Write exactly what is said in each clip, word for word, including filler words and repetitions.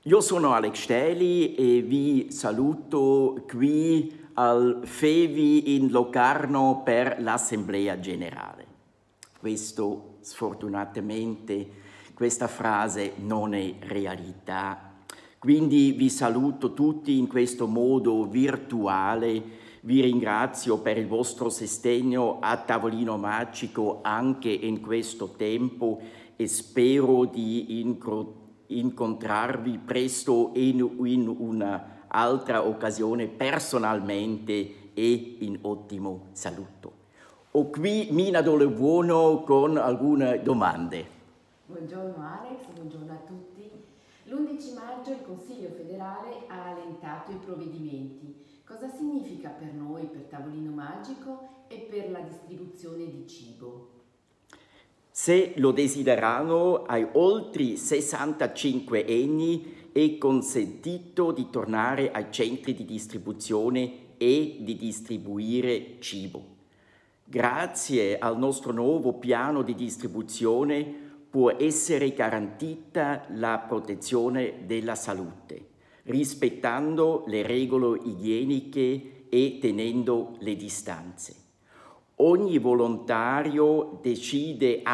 Io sono Alex Steli e vi saluto qui al Fevi in Locarno per l'Assemblea Generale. Questo, sfortunatamente, questa frase non è realtà. Quindi vi saluto tutti in questo modo virtuale. Vi ringrazio per il vostro sostegno a Tavolino Magico anche in questo tempo e spero di incontrare incontrarvi presto in, in un'altra occasione personalmente e in ottimo saluto. Ho qui Mina Dole Buono con alcune domande. Buongiorno Alex, buongiorno a tutti. L'undici maggio il Consiglio federale ha allentato i provvedimenti. Cosa significa per noi, per Tavolino Magico e per la distribuzione di cibo? Se lo desiderano, ai oltre sessantacinque anni è consentito di tornare ai centri di distribuzione e di distribuire cibo. Grazie al nostro nuovo piano di distribuzione può essere garantita la protezione della salute, rispettando le regole igieniche e tenendo le distanze. Ogni volontario decide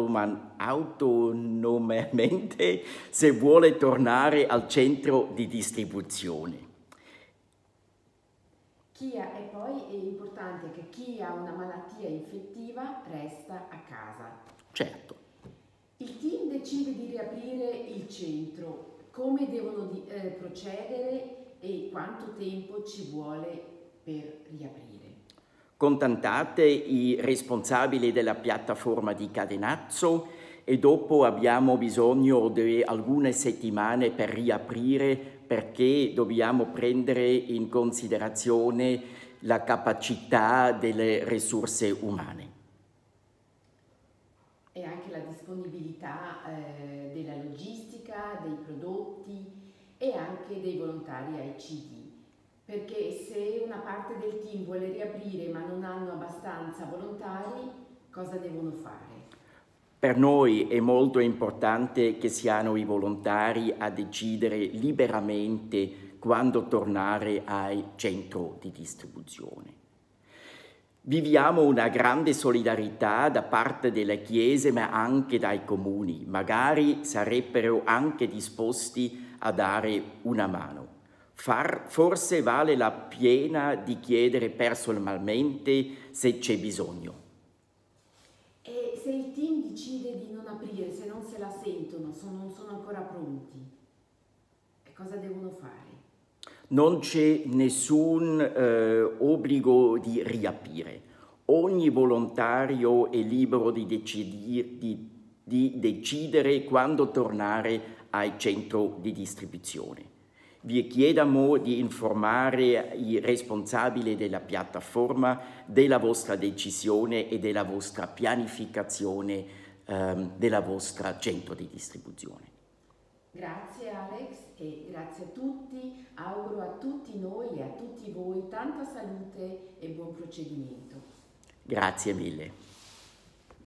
autonomamente se vuole tornare al centro di distribuzione. Chi ha, e poi è importante che chi ha una malattia infettiva resta a casa. Certo. Il team decide di riaprire il centro. Come devono di, eh, procedere e quanto tempo ci vuole per riaprire? Contattate i responsabili della piattaforma di Cadenazzo e dopo abbiamo bisogno di alcune settimane per riaprire perché dobbiamo prendere in considerazione la capacità delle risorse umane. E anche la disponibilità eh, della logistica, dei prodotti e anche dei volontari ai C D. Perché se una parte del team vuole riaprire ma non hanno abbastanza volontari, cosa devono fare? Per noi è molto importante che siano i volontari a decidere liberamente quando tornare al centro di distribuzione. Viviamo una grande solidarietà da parte delle chiese ma anche dai comuni, magari sarebbero anche disposti a dare una mano. Far, forse vale la pena di chiedere personalmente se c'è bisogno. E se il team decide di non aprire, se non se la sentono, non sono ancora pronti, cosa devono fare? Non c'è nessun eh, obbligo di riaprire. Ogni volontario è libero di, decidi, di, di decidere quando tornare al centro di distribuzione. Vi chiediamo di informare i responsabili della piattaforma della vostra decisione e della vostra pianificazione ehm, della vostra centro di distribuzione. Grazie Alex e grazie a tutti, auguro a tutti noi e a tutti voi tanta salute e buon procedimento. Grazie mille.